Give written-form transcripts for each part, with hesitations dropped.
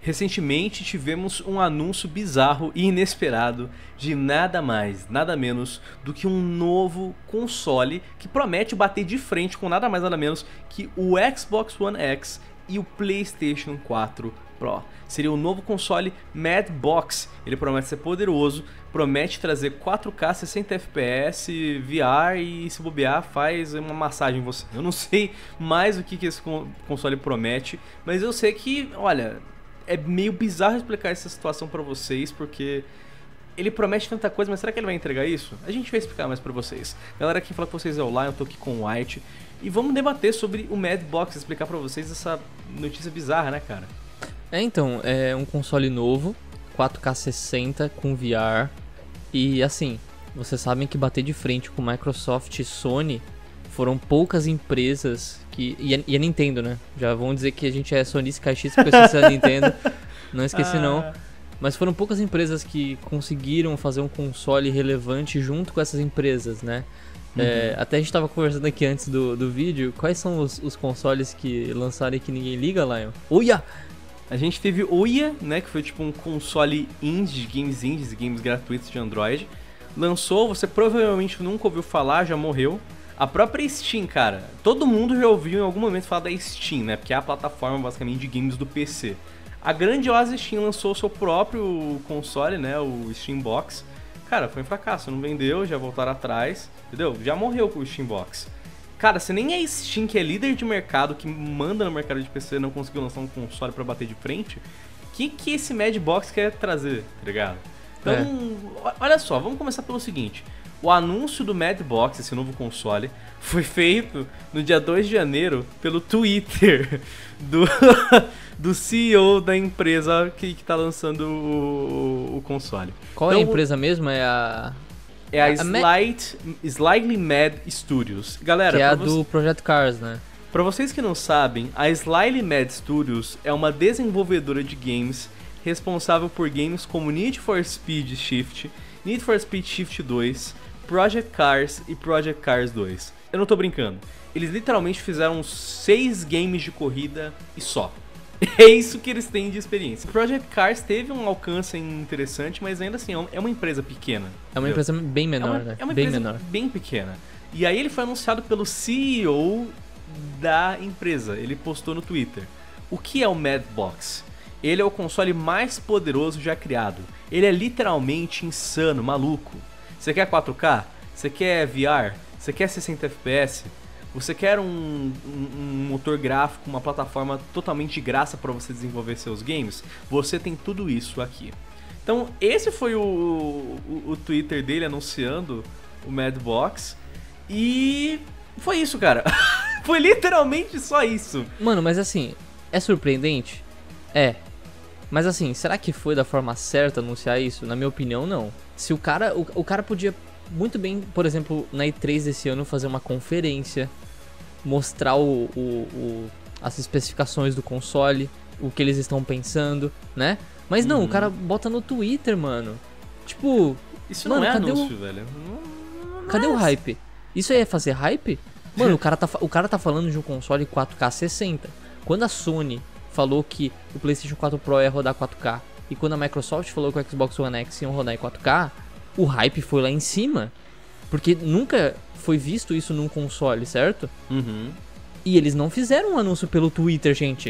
Recentemente tivemos um anúncio bizarro e inesperado de nada mais, nada menos do que um novo console que promete bater de frente com nada mais nada menos que o Xbox One X e o PlayStation 4 Pro. Seria o novo console Mad Box. Ele promete ser poderoso, promete trazer 4K 60 FPS, VR e se bobear faz uma massagem em você. Eu não sei mais o que esse console promete, mas eu sei que, olha, é meio bizarro explicar essa situação pra vocês, porque ele promete tanta coisa, mas será que ele vai entregar isso? A gente vai explicar mais pra vocês. Galera, quem fala com vocês é o Lion, eu tô aqui com o White, e vamos debater sobre o Mad Box, explicar pra vocês essa notícia bizarra, né, cara? Então, é um console novo, 4K 60 com VR, e assim, vocês sabem que bater de frente com Microsoft e Sony foram poucas empresas que... E a Nintendo, né? Já vão dizer que a gente é sonista caixista porque eu esqueci a Nintendo. Não esqueci não. Mas foram poucas empresas que conseguiram fazer um console relevante junto com essas empresas, né? Até a gente tava conversando aqui antes do vídeo. Quais são os consoles que lançaram e que ninguém liga, Lion? Uia! A gente teve o Ouya, né, que foi tipo um console indie, de games e games gratuitos de Android. Lançou, você provavelmente nunca ouviu falar, já morreu. A própria Steam, cara, todo mundo já ouviu em algum momento falar da Steam, né, porque é a plataforma basicamente de games do PC. A grandiosa Steam lançou o seu próprio console, né, o Steam Box. Cara, foi um fracasso, não vendeu, já voltaram atrás, entendeu? Já morreu com o Steam Box. Cara, se nem a Steam, que é líder de mercado, que manda no mercado de PC, não conseguiu lançar um console pra bater de frente, o que esse Mad Box quer trazer, tá ligado? Então, olha só, vamos começar pelo seguinte. O anúncio do Mad Box, esse novo console, foi feito no dia 2 de janeiro pelo Twitter do CEO da empresa que tá lançando o console. Qual é a empresa mesmo? É a... É a Slightly Mad Studios. Galera, que é a do Project Cars, né? Pra vocês que não sabem, a Slightly Mad Studios é uma desenvolvedora de games responsável por games como Need for Speed Shift, Need for Speed Shift 2, Project Cars e Project Cars 2. Eu não tô brincando. Eles literalmente fizeram 6 games de corrida e só. É isso que eles têm de experiência. O Project Cars teve um alcance interessante, mas ainda assim é uma empresa pequena. É uma empresa bem menor, né? É uma bem empresa menor. Bem pequena. E aí ele foi anunciado pelo CEO da empresa. Ele postou no Twitter. O que é o Mad Box? Ele é o console mais poderoso já criado. Ele é literalmente insano, maluco. Você quer 4K? Você quer VR? Você quer 60 FPS? Você quer um motor gráfico, uma plataforma totalmente de graça para você desenvolver seus games? Você tem tudo isso aqui. Então esse foi o Twitter dele anunciando o Mad Box. E foi isso, cara. Foi literalmente só isso. Mano, mas assim, é surpreendente? É. Mas assim, será que foi da forma certa anunciar isso? Na minha opinião, não. Se o cara podia muito bem, por exemplo, na E3 desse ano fazer uma conferência, mostrar as especificações do console, o que eles estão pensando, né? Mas não, o cara bota no Twitter, mano. Tipo, isso mano, não é anúncio, velho. Cadê o hype? Isso aí é fazer hype? Mano, o cara tá falando de um console 4K 60. Quando a Sony falou que o PlayStation 4 Pro ia rodar 4K, e quando a Microsoft falou que o Xbox One X ia rodar em 4K, o hype foi lá em cima. Porque nunca foi visto isso num console, certo? Uhum. E eles não fizeram um anúncio pelo Twitter, gente.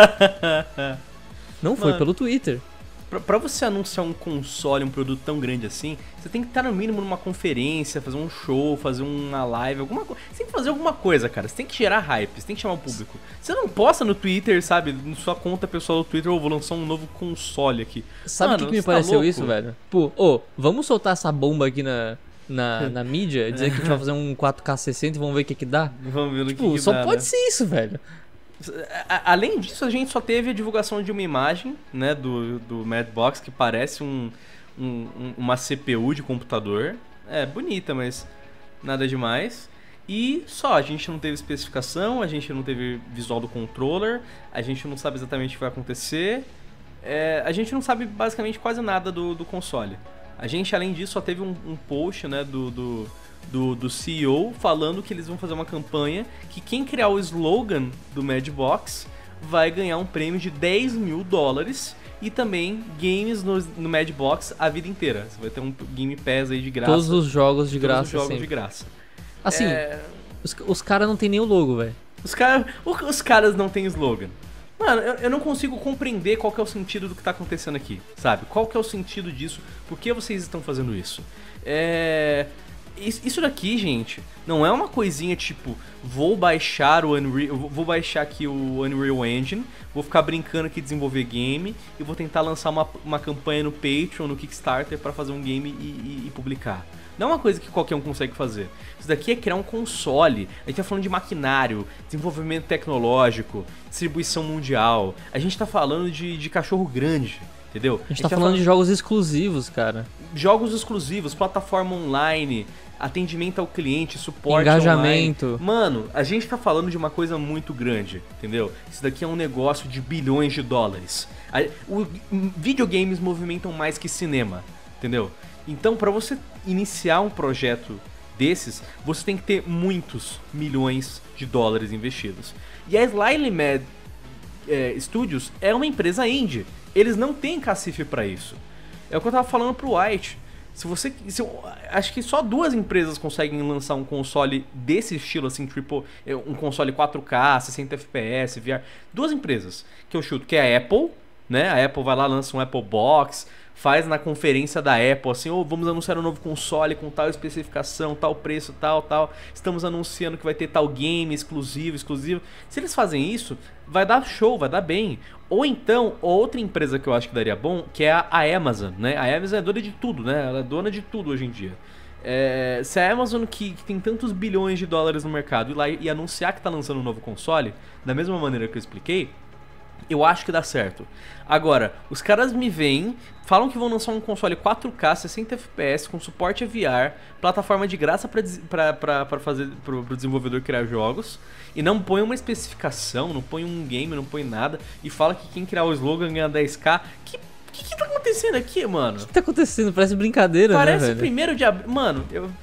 Não foi pelo Twitter. Pra você anunciar um console, um produto tão grande assim, você tem que estar no mínimo numa conferência, fazer um show, fazer uma live, alguma coisa. Você tem que fazer alguma coisa, cara. Você tem que gerar hype, você tem que chamar o público. Você não posta no Twitter, sabe, na sua conta pessoal do Twitter, vou lançar um novo console aqui. Sabe o que me pareceu isso, velho? Pô, vamos soltar essa bomba aqui na mídia, dizer que a gente vai fazer um 4K 60 e vamos ver o que dá? Vamos ver o que só dá, pode né? ser isso, velho. Além disso, a gente só teve a divulgação de uma imagem, né, do Mad Box, que parece uma CPU de computador. É bonita, mas nada demais. E só, a gente não teve especificação, a gente não teve visual do controller, a gente não sabe exatamente o que vai acontecer. A gente não sabe basicamente quase nada do console. A gente, além disso, só teve um post, né, do CEO falando que eles vão fazer uma campanha que quem criar o slogan do Mad Box vai ganhar um prêmio de $10 mil e também games no Madbox a vida inteira. Você vai ter um Game Pass aí de graça. Todos os jogos de graça. Todos os jogos sempre. de graça. Assim, os caras não tem nem o logo, velho. Os caras não têm slogan. Mano, eu não consigo compreender qual que é o sentido do que tá acontecendo aqui, sabe? Qual que é o sentido disso? Por que vocês estão fazendo isso? Isso daqui, gente, não é uma coisinha tipo, vou baixar aqui o Unreal Engine, vou ficar brincando aqui, desenvolver game, e vou tentar lançar uma campanha no Patreon, no Kickstarter, pra fazer um game e publicar. Não é uma coisa que qualquer um consegue fazer. Isso daqui é criar um console. A gente tá falando de maquinário, desenvolvimento tecnológico, distribuição mundial. A gente tá falando de cachorro grande, entendeu? A gente tá falando de jogos exclusivos, cara. Jogos exclusivos, plataforma online, atendimento ao cliente, suporte engajamento. Online. Mano, a gente tá falando de uma coisa muito grande, entendeu? Isso daqui é um negócio de bilhões de dólares. Videogames movimentam mais que cinema, entendeu? Então, para você iniciar um projeto desses, você tem que ter muitos milhões de dólares investidos. E a Slightly Mad Studios é uma empresa indie. Eles não têm cacife para isso. É o que eu tava falando pro White. Acho que só 2 empresas conseguem lançar um console desse estilo, assim, um console 4K, 60 FPS, VR. 2 empresas que eu chuto, que é a Apple, né? A Apple vai lá, lança um Apple Box, faz na conferência da Apple, assim, vamos anunciar um novo console com tal especificação, tal preço, tal. Estamos anunciando que vai ter tal game exclusivo. Se eles fazem isso, vai dar show, vai dar bem. Ou então, outra empresa que eu acho que daria bom, que é a Amazon, né? A Amazon é dona de tudo, né? Ela é dona de tudo hoje em dia. Se a Amazon, que tem tantos bilhões de dólares no mercado, ir lá e anunciar que tá lançando um novo console, da mesma maneira que eu expliquei, eu acho que dá certo. Agora, os caras me veem, falam que vão lançar um console 4K, 60 FPS, com suporte a VR, plataforma de graça para fazer pro desenvolvedor criar jogos, e não põe uma especificação, não põe um game, não põe nada, e fala que quem criar o slogan ganha 10k. Que tá acontecendo aqui, mano? O que tá acontecendo? Parece brincadeira, né, velho? Parece 1º de abril. Mano,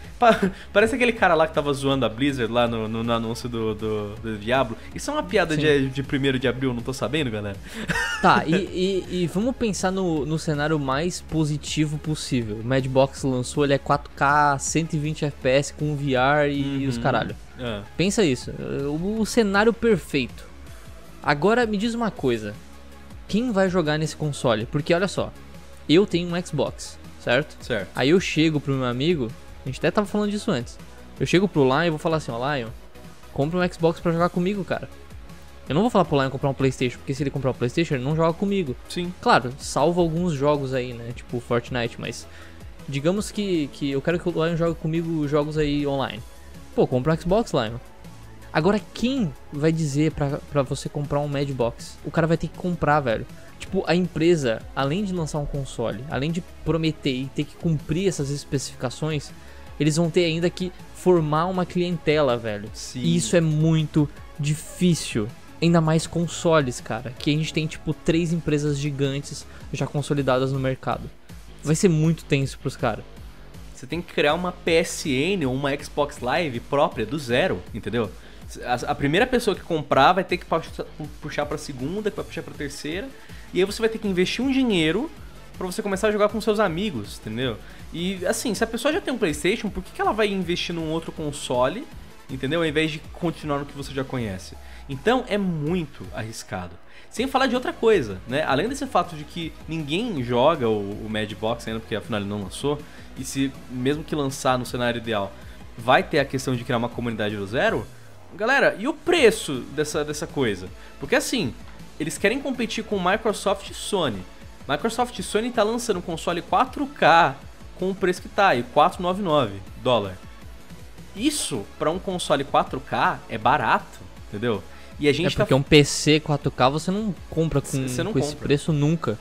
parece aquele cara lá que tava zoando a Blizzard lá no anúncio do Diablo. Isso é uma piada de 1º de abril, não tô sabendo, galera? Tá, e vamos pensar no cenário mais positivo possível. O Madbox lançou, ele é 4K, 120 FPS com VR e os caralho. Pensa isso, o cenário perfeito. Agora me diz uma coisa. Quem vai jogar nesse console? Porque olha só, eu tenho um Xbox, certo? Certo. Aí eu chego pro meu amigo, a gente até tava falando disso antes. Eu chego pro Lion e vou falar assim, ó, Lion, compra um Xbox pra jogar comigo, cara. Eu não vou falar pro Lion comprar um PlayStation, porque se ele comprar um PlayStation, ele não joga comigo. Sim. Claro, salvo alguns jogos aí, né, tipo Fortnite, mas digamos que eu quero que o Lion jogue comigo jogos aí online. Pô, compra um Xbox, Lion. Agora, quem vai dizer pra você comprar um Madbox? O cara vai ter que comprar, velho. Tipo, a empresa, além de lançar um console, além de prometer e ter que cumprir essas especificações, eles vão ter ainda que formar uma clientela, velho. Sim. E isso é muito difícil. Ainda mais consoles, cara. Que a gente tem, tipo, 3 empresas gigantes já consolidadas no mercado. Vai ser muito tenso pros caras. Você tem que criar uma PSN ou uma Xbox Live própria do zero, entendeu? A primeira pessoa que comprar vai ter que puxar pra segunda, que vai puxar pra terceira. E aí você vai ter que investir um dinheiro pra você começar a jogar com seus amigos, entendeu? E assim, se a pessoa já tem um PlayStation, por que ela vai investir num outro console, entendeu? Ao invés de continuar no que você já conhece. Então é muito arriscado. Sem falar de outra coisa, né? Além desse fato de que ninguém joga o Madbox ainda, porque afinal ele não lançou. E se mesmo que lançar no cenário ideal, vai ter a questão de criar uma comunidade do zero. Galera, e o preço dessa coisa? Porque assim, eles querem competir com Microsoft e Sony. Microsoft e Sony tá lançando um console 4K com o preço que tá aí, $499. Isso, pra um console 4K, é barato, entendeu? E a gente porque um PC 4K você não compra com esse preço nunca.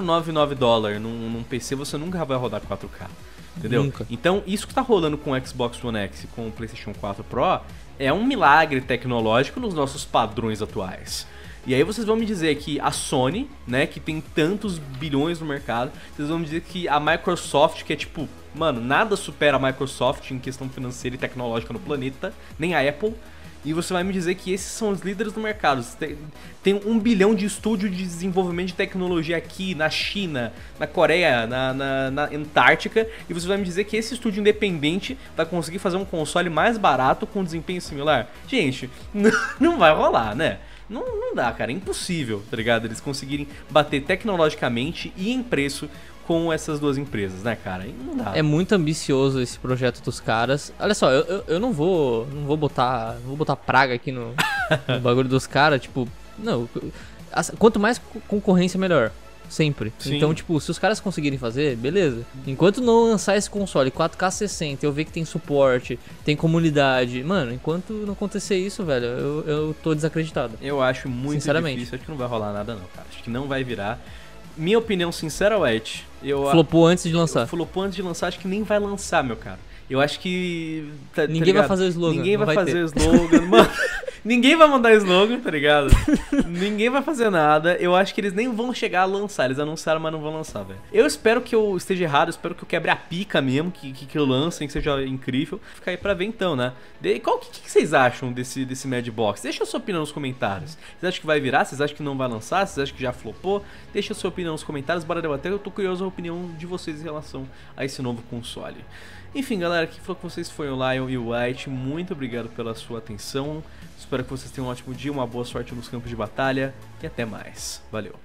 $499 num PC você nunca vai rodar 4K, entendeu? Nunca. Então, isso que tá rolando com o Xbox One X e com o PlayStation 4 Pro é um milagre tecnológico nos nossos padrões atuais. E aí vocês vão me dizer que a Sony, né, que tem tantos bilhões no mercado, vocês vão me dizer que a Microsoft, que é tipo, mano, nada supera a Microsoft em questão financeira e tecnológica no planeta, nem a Apple. E você vai me dizer que esses são os líderes do mercado. Tem 1 bilhão de estúdio de desenvolvimento de tecnologia aqui na China, na Coreia, na Antártica, e você vai me dizer que esse estúdio independente vai conseguir fazer um console mais barato com desempenho similar? Gente, não vai rolar, né? Não dá, cara, é impossível, tá ligado? Eles conseguirem bater tecnologicamente e em preço com essas duas empresas, né, cara? Não dá. É muito ambicioso esse projeto dos caras. Olha só, eu não vou botar praga aqui no bagulho dos caras, tipo, não, quanto mais concorrência melhor, sempre. Sim. Então, tipo, se os caras conseguirem fazer, beleza. Enquanto não lançar esse console 4K 60, eu ver que tem suporte, tem comunidade, mano, enquanto não acontecer isso, velho, eu tô desacreditado. Eu acho muito difícil, acho que não vai rolar nada não, cara. Acho que não vai virar. Minha opinião sincera, White, flopou antes de lançar. Flopou antes de lançar, acho que nem vai lançar, meu cara. Eu acho que... Ninguém vai fazer o slogan. Ninguém vai fazer o slogan, mano. Ninguém vai mandar slogan, tá ligado? Ninguém vai fazer nada. Eu acho que eles nem vão chegar a lançar. Eles anunciaram, mas não vão lançar, velho. Eu espero que eu esteja errado, eu espero que eu quebre a pica mesmo, que eu lancem, que seja incrível. Fica aí pra ver então, né? O que vocês acham desse Mad Box? Deixa a sua opinião nos comentários. Vocês acham que vai virar? Vocês acham que não vai lançar? Vocês acham que já flopou? Deixa a sua opinião nos comentários, bora debater. Eu tô curioso a opinião de vocês em relação a esse novo console. Enfim, galera, quem falou com vocês foi o Lion e o White. Muito obrigado pela sua atenção. Espero que vocês tenham um ótimo dia, uma boa sorte nos campos de batalha e até mais. Valeu!